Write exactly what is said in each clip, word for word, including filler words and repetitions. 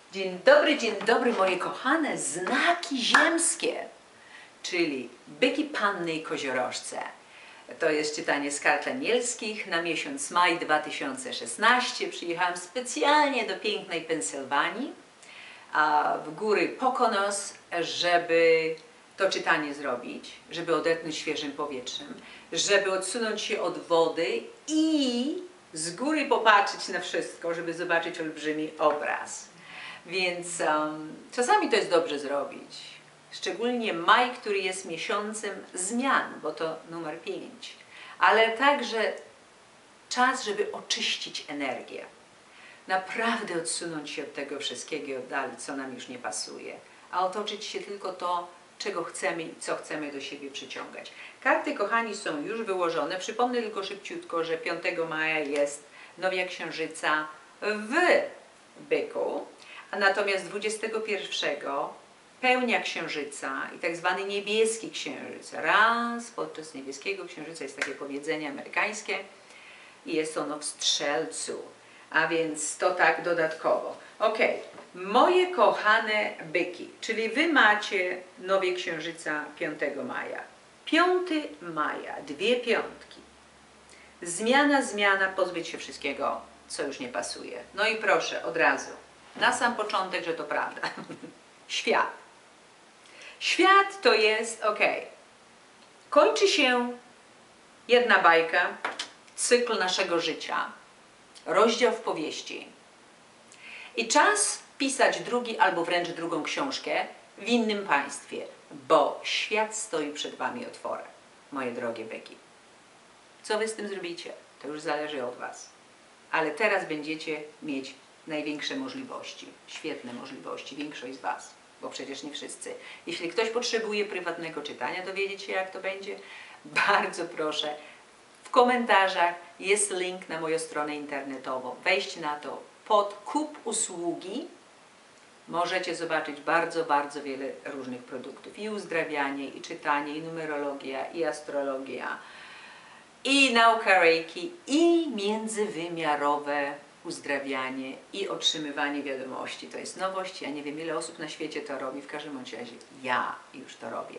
Dzień dobry, dzień dobry moje kochane znaki ziemskie, czyli byki, panny i koziorożce. To jest czytanie z kart anielskich na miesiąc maj dwa tysiące szesnasty. Przyjechałam specjalnie do pięknej Pensylwanii, a w góry Poconos, żeby to czytanie zrobić, żeby odetchnąć świeżym powietrzem, żeby odsunąć się od wody i z góry popatrzeć na wszystko, żeby zobaczyć olbrzymi obraz. Więc um, czasami to jest dobrze zrobić. Szczególnie maj, który jest miesiącem zmian, bo to numer pięć. Ale także czas, żeby oczyścić energię. Naprawdę odsunąć się od tego wszystkiego i oddalić, co nam już nie pasuje. A otoczyć się tylko to, czego chcemy i co chcemy do siebie przyciągać. Karty, kochani, są już wyłożone. Przypomnę tylko szybciutko, że piątego maja jest nowia księżyca w byku. A natomiast dwudziestego pierwszego pełnia księżyca i tak zwany niebieski księżyc. Raz podczas niebieskiego księżyca jest takie powiedzenie amerykańskie i jest ono w Strzelcu. A więc to tak dodatkowo. Ok, moje kochane byki, czyli wy macie nowie księżyca piątego maja. piątego maja, dwie piątki. Zmiana, zmiana, pozbyć się wszystkiego, co już nie pasuje. No i proszę, od razu. Na sam początek, że to prawda. Świat. Świat to jest, ok, kończy się jedna bajka, cykl naszego życia, rozdział w powieści i czas pisać drugi albo wręcz drugą książkę w innym państwie, bo świat stoi przed wami otworem, moje drogie byki. Co wy z tym zrobicie? To już zależy od was. Ale teraz będziecie mieć największe możliwości, świetne możliwości, większość z was, bo przecież nie wszyscy. Jeśli ktoś potrzebuje prywatnego czytania, dowiedzieć się, jak to będzie, bardzo proszę, w komentarzach jest link na moją stronę internetową. Wejść na to pod kup usługi. Możecie zobaczyć bardzo, bardzo wiele różnych produktów. I uzdrawianie, i czytanie, i numerologia, i astrologia, i nauka reiki, i międzywymiarowe uzdrawianie i otrzymywanie wiadomości. To jest nowość. Ja nie wiem, ile osób na świecie to robi. W każdym razie ja już to robię.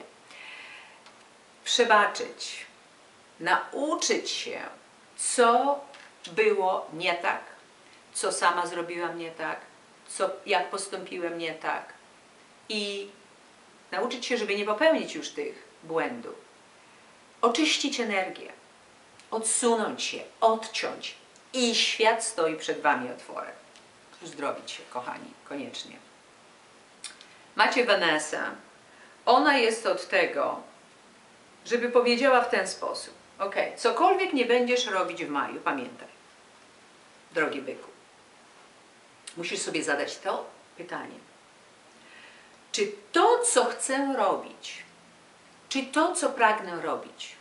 Przebaczyć. Nauczyć się, co było nie tak, co sama zrobiłam nie tak, co, jak postąpiłem nie tak. I nauczyć się, żeby nie popełnić już tych błędów. Oczyścić energię. Odsunąć się, odciąć. I świat stoi przed wami otworem. Uzdrowić się, kochani, koniecznie. Macie Vanessa. Ona jest od tego, żeby powiedziała w ten sposób. Ok, cokolwiek nie będziesz robić w maju, pamiętaj, drogi byku, musisz sobie zadać to pytanie. Czy to, co chcę robić, czy to, co pragnę robić,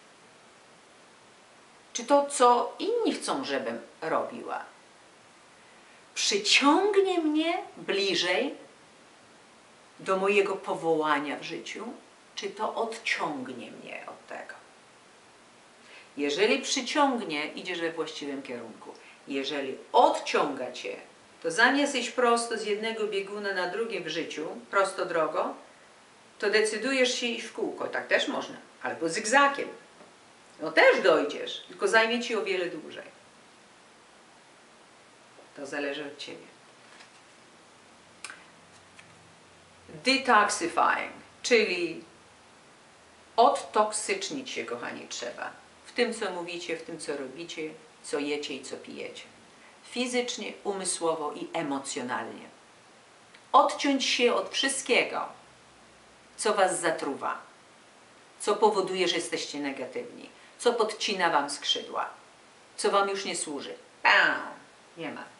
czy to, co inni chcą, żebym robiła, przyciągnie mnie bliżej do mojego powołania w życiu, czy to odciągnie mnie od tego? Jeżeli przyciągnie, idziesz we właściwym kierunku. Jeżeli odciąga cię, to zamiast iść prosto z jednego bieguna na drugi w życiu, prosto drogą, to decydujesz się iść w kółko. Tak też można, albo zygzakiem. No też dojdziesz, tylko zajmie ci o wiele dłużej. To zależy od ciebie. Detoxifying, czyli odtoksycznić się, kochani, trzeba. W tym, co mówicie, w tym, co robicie, co jecie i co pijecie. Fizycznie, umysłowo i emocjonalnie. Odciąć się od wszystkiego, co was zatruwa, co powoduje, że jesteście negatywni, co podcina wam skrzydła, co wam już nie służy. Bam! Nie ma.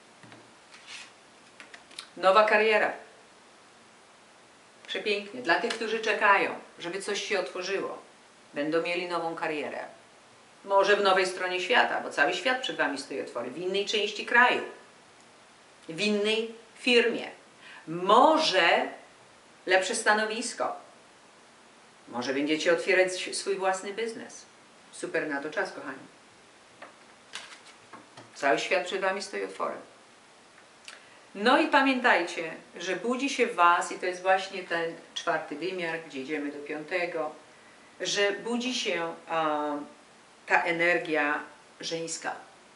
Nowa kariera. Przepięknie. Dla tych, którzy czekają, żeby coś się otworzyło, będą mieli nową karierę. Może w nowej stronie świata, bo cały świat przed wami stoi otwory. W innej części kraju. W innej firmie. Może lepsze stanowisko. Może będziecie otwierać swój własny biznes. Super na to czas, kochani. Cały świat przed wami stoi otworem. No i pamiętajcie, że budzi się w Was, i to jest właśnie ten czwarty wymiar, gdzie idziemy do piątego, że budzi się a, ta energia żeńska.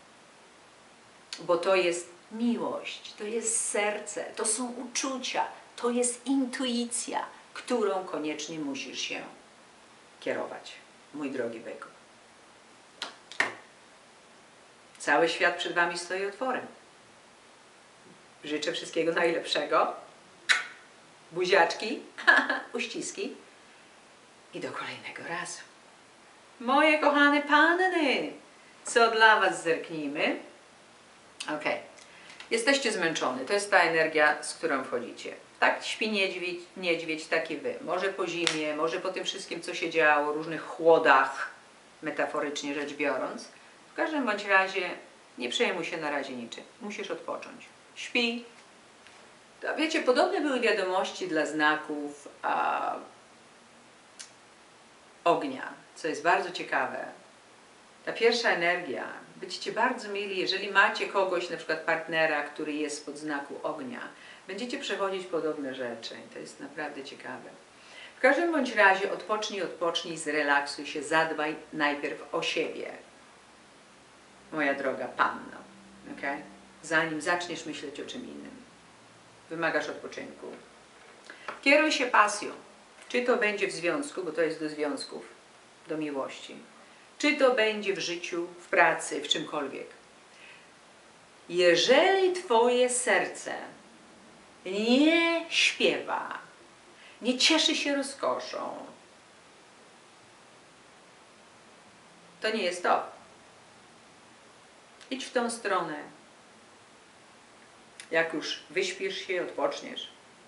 Bo to jest miłość, to jest serce, to są uczucia, to jest intuicja, którą koniecznie musisz się kierować, mój drogi byku. Cały świat przed Wami stoi otworem. Życzę wszystkiego najlepszego. Buziaczki, uściski i do kolejnego razu. Moje kochane panny, co dla Was zerknijmy. Ok, jesteście zmęczone, to jest ta energia, z którą wchodzicie. Tak śpi niedźwiedź, niedźwiedź, tak i Wy. Może po zimie, może po tym wszystkim, co się działo, różnych chłodach, metaforycznie rzecz biorąc. W każdym bądź razie nie przejmuj się na razie niczym. Musisz odpocząć. Śpi. To, wiecie, podobne były wiadomości dla znaków a, ognia, co jest bardzo ciekawe. Ta pierwsza energia, będziecie bardzo mili, jeżeli macie kogoś, na przykład partnera, który jest pod znaku ognia, będziecie przechodzić podobne rzeczy. To jest naprawdę ciekawe. W każdym bądź razie odpocznij, odpocznij, zrelaksuj się, zadbaj najpierw o siebie, moja droga panno, okay? Zanim zaczniesz myśleć o czym innym. Wymagasz odpoczynku. Kieruj się pasją. Czy to będzie w związku, bo to jest do związków, do miłości. Czy to będzie w życiu, w pracy, w czymkolwiek. Jeżeli Twoje serce nie śpiewa, nie cieszy się rozkoszą, to nie jest to. Idź w tą stronę. Jak już wyśpisz się, odpoczniesz,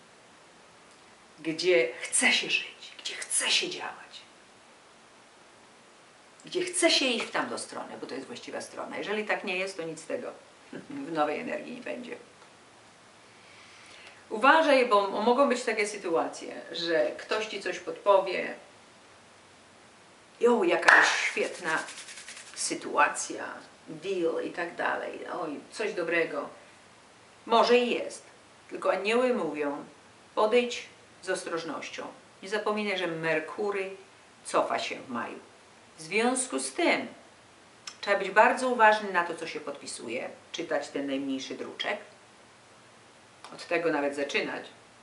gdzie chce się żyć, gdzie chce się działać, gdzie chce się iść w tamtą stronę, bo to jest właściwa strona. Jeżeli tak nie jest, to nic z tego w nowej energii nie będzie. Uważaj, bo mogą być takie sytuacje, że ktoś Ci coś podpowie, jo, jakaś świetna sytuacja, deal i tak dalej, oj, coś dobrego. Może i jest, tylko anioły mówią, podejdź z ostrożnością. Nie zapominaj, że Merkury cofa się w maju. W związku z tym trzeba być bardzo uważny na to, co się podpisuje, czytać ten najmniejszy druczek, od tego nawet zaczynać.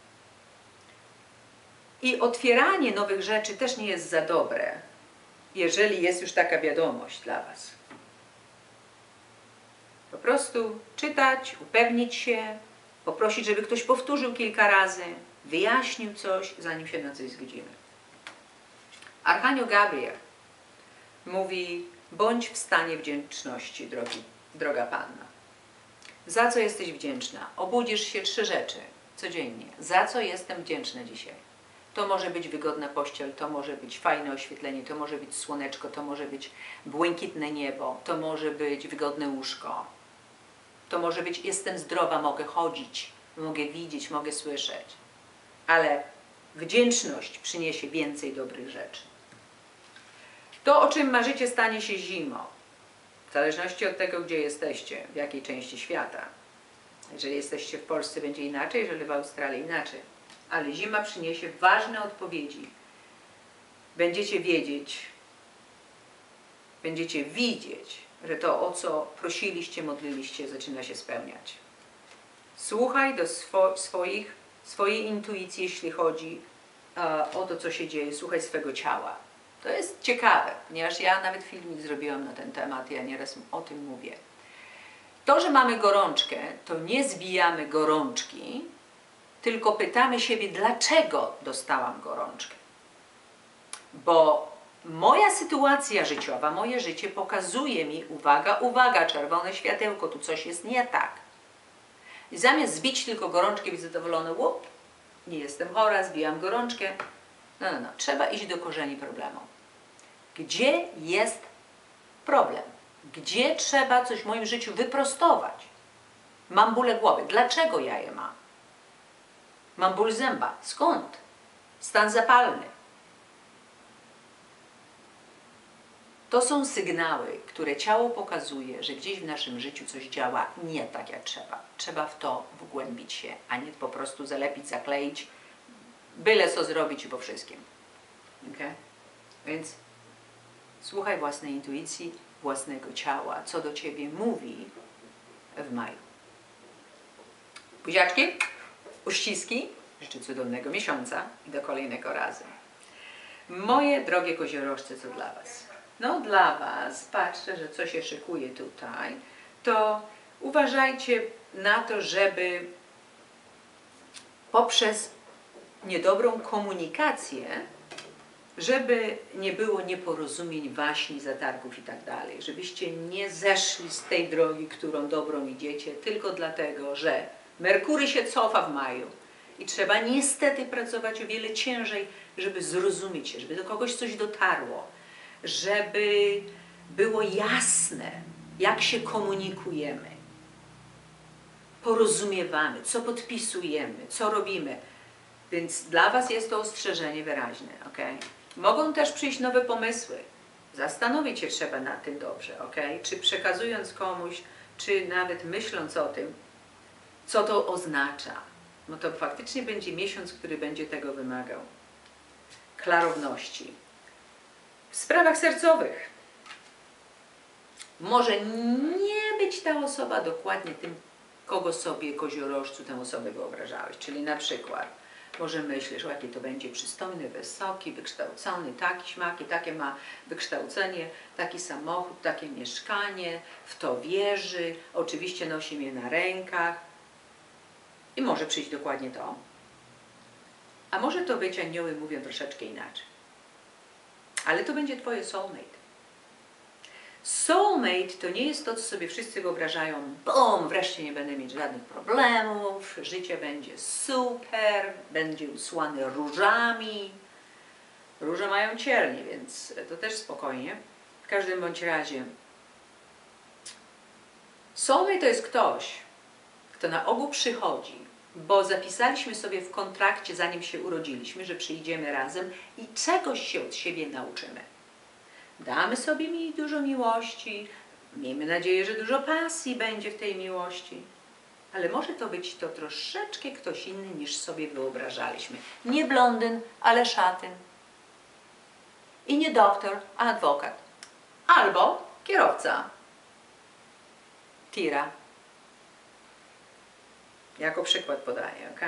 I otwieranie nowych rzeczy też nie jest za dobre, jeżeli jest już taka wiadomość dla Was. Po prostu czytać, upewnić się, poprosić, żeby ktoś powtórzył kilka razy, wyjaśnił coś, zanim się na coś zgodzimy. Archanioł Gabriel mówi, bądź w stanie wdzięczności, drogi, droga Panna. Za co jesteś wdzięczna? Obudzisz się trzy rzeczy codziennie. Za co jestem wdzięczna dzisiaj? To może być wygodna pościel, to może być fajne oświetlenie, to może być słoneczko, to może być błękitne niebo, to może być wygodne łóżko. To może być, jestem zdrowa, mogę chodzić, mogę widzieć, mogę słyszeć. Ale wdzięczność przyniesie więcej dobrych rzeczy. To, o czym marzycie, stanie się zimą. W zależności od tego, gdzie jesteście, w jakiej części świata. Jeżeli jesteście w Polsce, będzie inaczej, jeżeli w Australii inaczej. Ale zima przyniesie ważne odpowiedzi. Będziecie wiedzieć, będziecie widzieć, że to, o co prosiliście, modliliście, zaczyna się spełniać. Słuchaj do swo swoich, swojej intuicji, jeśli chodzi uh, o to, co się dzieje. Słuchaj swego ciała. To jest ciekawe, ponieważ ja nawet filmik zrobiłam na ten temat, ja nieraz o tym mówię. To, że mamy gorączkę, to nie zbijamy gorączki, tylko pytamy siebie, dlaczego dostałam gorączkę. Bo moja sytuacja życiowa, moje życie pokazuje mi, uwaga, uwaga, czerwone światełko, tu coś jest nie tak. I zamiast zbić tylko gorączkę i być zadowolony, łup, nie jestem chora, zbijam gorączkę. No, no, no, trzeba iść do korzeni problemu. Gdzie jest problem? Gdzie trzeba coś w moim życiu wyprostować? Mam bóle głowy. Dlaczego ja je mam? Mam ból zęba. Skąd? Stan zapalny. To są sygnały, które ciało pokazuje, że gdzieś w naszym życiu coś działa nie tak jak trzeba. Trzeba w to wgłębić się, a nie po prostu zalepić, zakleić, byle co zrobić i po wszystkim. Okay? Więc słuchaj własnej intuicji, własnego ciała, co do Ciebie mówi w maju. Buziaczki, uściski, życzę cudownego miesiąca i do kolejnego razu. Moje drogie koziorożce, co dla Was? No dla Was, patrzę, że coś się szykuje tutaj, to uważajcie na to, żeby poprzez niedobrą komunikację, żeby nie było nieporozumień, waśni, zatargów i tak dalej, żebyście nie zeszli z tej drogi, którą dobrą idziecie, tylko dlatego, że Merkury się cofa w maju i trzeba niestety pracować o wiele ciężej, żeby zrozumieć się, żeby do kogoś coś dotarło, żeby było jasne, jak się komunikujemy, porozumiewamy, co podpisujemy, co robimy. Więc dla Was jest to ostrzeżenie wyraźne, ok? Mogą też przyjść nowe pomysły. Zastanowić się trzeba nad tym dobrze, ok? Czy przekazując komuś, czy nawet myśląc o tym, co to oznacza. No to faktycznie będzie miesiąc, który będzie tego wymagał. Klarowności. W sprawach sercowych może nie być ta osoba dokładnie tym, kogo sobie, koziorożcu, tę osobę wyobrażałeś. Czyli na przykład może myślisz, o jaki to będzie przystojny, wysoki, wykształcony, taki, śmaki, takie ma wykształcenie, taki samochód, takie mieszkanie, w to wierzy, oczywiście nosi mnie na rękach i może przyjść dokładnie to. A może to być, anioły mówią troszeczkę inaczej. Ale to będzie Twoje soulmate. Soulmate to nie jest to, co sobie wszyscy wyobrażają, bum, wreszcie nie będę mieć żadnych problemów, życie będzie super, będzie usłane różami. Róże mają ciernie, więc to też spokojnie. W każdym bądź razie soulmate to jest ktoś, kto na ogół przychodzi, bo zapisaliśmy sobie w kontrakcie, zanim się urodziliśmy, że przyjdziemy razem i czegoś się od siebie nauczymy. Damy sobie mi dużo miłości, miejmy nadzieję, że dużo pasji będzie w tej miłości, ale może to być to troszeczkę ktoś inny niż sobie wyobrażaliśmy. Nie blondyn, ale szatyn. I nie doktor, a adwokat. Albo kierowca tira. Jako przykład podaję, ok?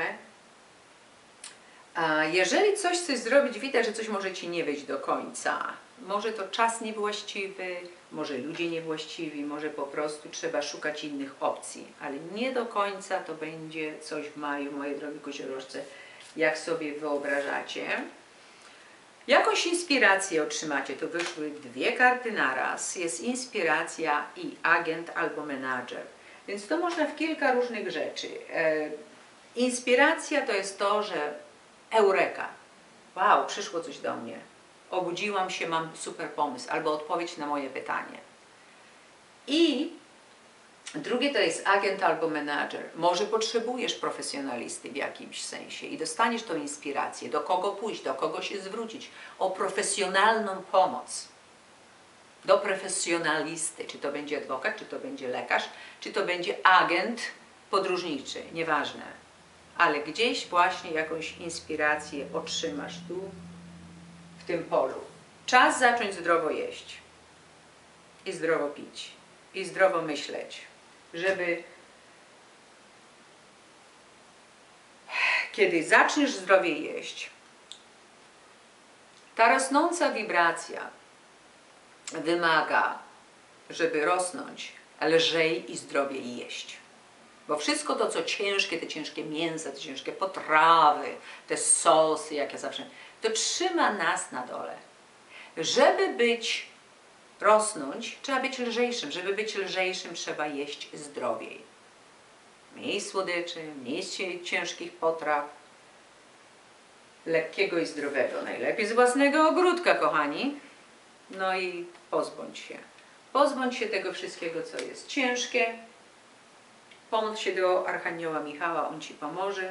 A jeżeli coś chcesz zrobić, widać, że coś może Ci nie wyjść do końca. Może to czas niewłaściwy, może ludzie niewłaściwi, może po prostu trzeba szukać innych opcji. Ale nie do końca to będzie coś w maju, moje drogie koziorożce, jak sobie wyobrażacie. Jakąś inspirację otrzymacie, to wyszły dwie karty naraz. Jest inspiracja i agent albo menadżer. Więc to można w kilka różnych rzeczy. E, inspiracja to jest to, że eureka. Wow, przyszło coś do mnie. Obudziłam się, mam super pomysł, albo odpowiedź na moje pytanie. I drugie to jest agent albo menadżer. Może potrzebujesz profesjonalisty w jakimś sensie i dostaniesz tą inspirację, do kogo pójść, do kogo się zwrócić, o profesjonalną pomoc. Do profesjonalisty, czy to będzie adwokat, czy to będzie lekarz, czy to będzie agent podróżniczy, nieważne. Ale gdzieś właśnie jakąś inspirację otrzymasz tu, w tym polu. Czas zacząć zdrowo jeść i zdrowo pić i zdrowo myśleć, żeby kiedy zaczniesz zdrowie jeść, ta rosnąca wibracja wymaga, żeby rosnąć, lżej i zdrowiej jeść. Bo wszystko to, co ciężkie, te ciężkie mięsa, te ciężkie potrawy, te sosy, jak ja zawsze, to trzyma nas na dole. Żeby być, rosnąć, trzeba być lżejszym. Żeby być lżejszym, trzeba jeść zdrowiej. Mniej słodyczy, mniej ciężkich potraw, lekkiego i zdrowego. Najlepiej z własnego ogródka, kochani. No i pozbądź się. Pozbądź się tego wszystkiego, co jest ciężkie. Pomódl się do Archanioła Michała, on Ci pomoże.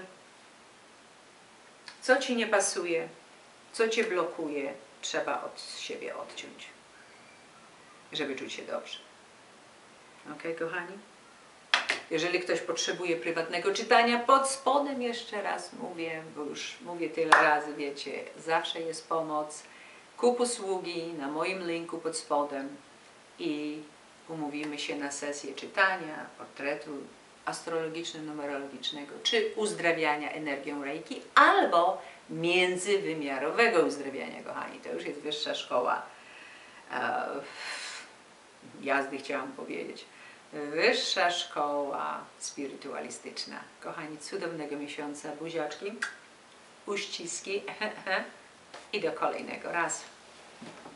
Co Ci nie pasuje, co Cię blokuje, trzeba od siebie odciąć. żeby czuć się dobrze. Ok, kochani? Jeżeli ktoś potrzebuje prywatnego czytania, pod spodem jeszcze raz mówię, bo już mówię tyle razy, wiecie, zawsze jest pomoc. Kup usługi na moim linku pod spodem i umówimy się na sesję czytania, portretu astrologiczno-numerologicznego, czy uzdrawiania energią Reiki, albo międzywymiarowego uzdrawiania, kochani. To już jest wyższa szkoła e, jazdy, chciałam powiedzieć. Wyższa szkoła spirytualistyczna. Kochani, cudownego miesiąca, buziaczki, uściski i do kolejnego razu.